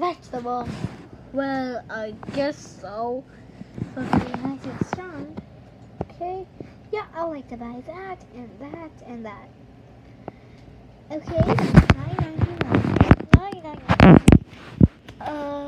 Vegetable. Well, I guess so. Okay, nice and strong. Okay. Yeah, I'd like to buy that and that and that. Okay, $9.99. $9.99.